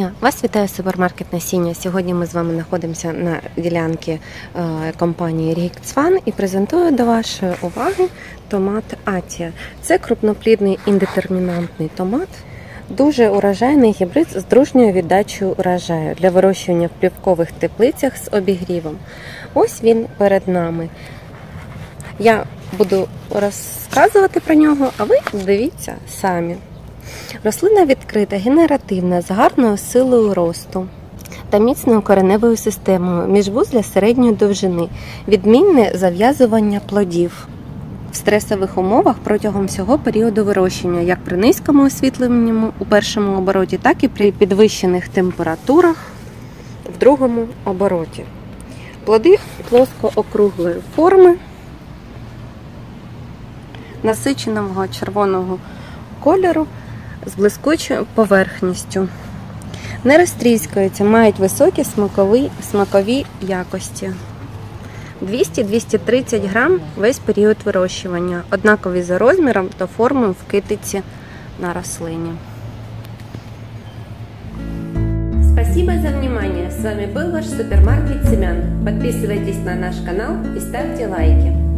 дня! Вас вітає супермаркет насіння. Сьогодні ми з вами знаходимося на ділянці компанії Рікцван і презентую до вашої уваги томат Атія. Це крупноплідний індетермінантний томат, дуже урожайний гібрид з дружньою віддачею урожаю для вирощування в плівкових теплицях з обігрівом. Ось він перед нами. Я буду розказувати про нього, а ви дивіться самі. Рослина відкрита, генеративна, з гарною силою росту та міцною кореневою системою, міжвузля середньої довжини, відмінне зав'язування плодів в стресових умовах протягом всього періоду вирощення, як при низькому освітленні у першому обороті, так і при підвищених температурах в другому обороті. Плоди плоско-округлої форми, насиченого червоного кольору, з блискучою поверхністю. Не розтріскаються, мають високі смакові якості. 200-230 грам весь період вирощування, однакові за розміром та формою в китиці на рослині. Спасибо за внимание. С вами был ваш супермаркет семян. Подписывайтесь на наш канал и ставьте лайки.